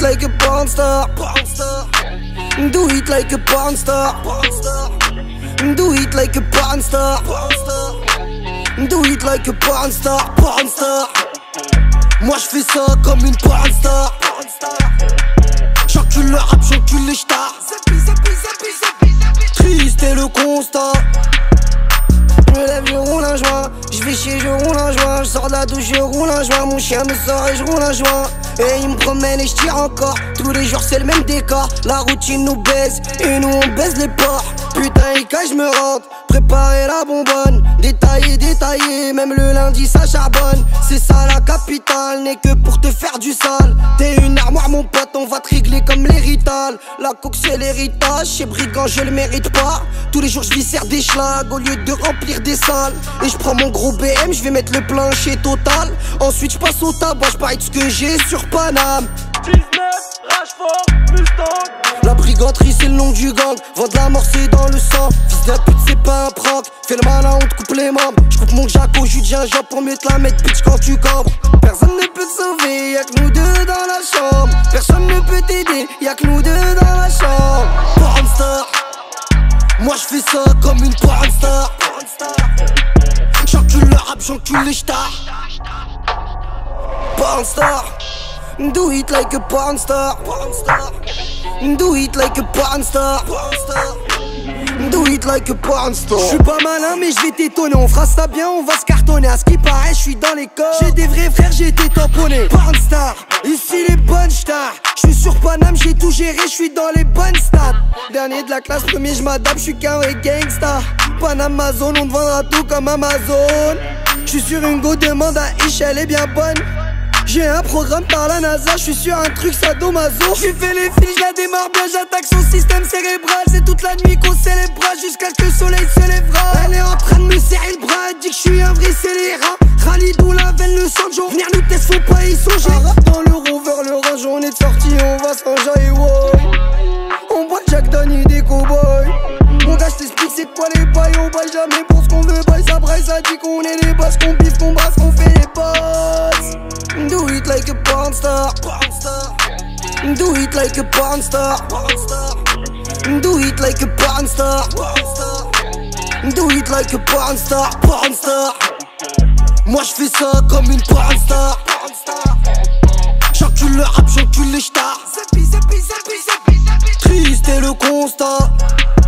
like a porn star. Do it like a porn star. Do it like a porn star. Do it like a porn star. Porn star. Moi je fais ça comme une porn star. J'encule le rap, j'encule les shtars. Triste est le constat. Je me lève, je roule un joint. Je vais chier, je roule un joint. Je sors de la douche, je roule un joint. Mon chien me sort et je roule un joint. Et il me promène et je tire encore. Tous les jours c'est le même décor. La routine nous baise et nous on baise les porcs. Putain et quand je me rentre, préparer la bonbonne. Détaillé, détaillé, même le lundi ça charbonne. C'est ça la capitale, n'est que pour te faire du sale. T'es une armoire mon pote, on va te régler comme l'héritage. La coque c'est l'héritage, chez Brigant je le mérite pas. Tous les jours je viscère des schlags au lieu de remplir des salles. Et je prends mon gros BM, je vais mettre le plein chez Total. Ensuite je passe au tabac, je parie de ce que j'ai sur Paname. 19, Rashford, Mustang. La briganterie c'est le nom du gang. Vendre la mort c'est dans le sang. Fils de pute c'est pas un prank. Fais le malin on te coupe les membres. Je coupe mon jack au jus de gingembre pour mieux te la mettre bitch quand tu cambres. Personne ne peut te sauver, y'a que nous deux dans la chambre. Personne ne peut t'aider, y'a que nous deux dans la chambre. Porn star. Moi je fais ça comme une porn star. J'encule le rap, j'encule les shtars. Porn star. Do it like a porn star. Do it like a porn star. Do it like a porn star. J'suis pas malin mais j'vais t'étonner. On fera ça bien, on va se cartonner. À ce qui paraît, j'suis dans les corps. J'ai des vrais frères, j'ai été tamponné. Porn star, ici les bonnes stars. J'suis sur Paname, j'ai tout géré, j'suis dans les bonnes stats. Dernier de la classe, premier j'm'adapte, j'suis qu'un vrai gangsta. Paname ma zone, on te vendra tout comme Amazon. J'suis sur une go, demande à Ish, elle est bien bonne. J'ai un programme par la NASA, j'suis sur un truc sadomaso. J'lui fais les fils, j'la démarre bien, j'attaque son système cérébral. C'est toute la nuit qu'on célèbre jusqu'à ce que le soleil se lèvera. Elle est en train de me serrer le bras, elle dit que j'suis un vrai scélérat. Khalidou la veine, le Sanjo, venir nous tester, faut pas y songer. Un rap dans le rover, le range, on est de sortie, on va s'enjailler, ouais. On boit Jack Donne des cowboys. Mon gars j't'explique c'est quoi les bails. On baille jamais pour ce qu'on veut, baille ça braille, ça dit qu'on est les boss. Qu'on biffe, qu'on brasse, qu'on fait les boss. Do it like a porn star. Do it like a porn star. Do it like a porn star. Do it like a porn star. Porn star. Moi je fais ça comme une porn star. J'encule le rap, j'encule les shtars. Triste est le constat.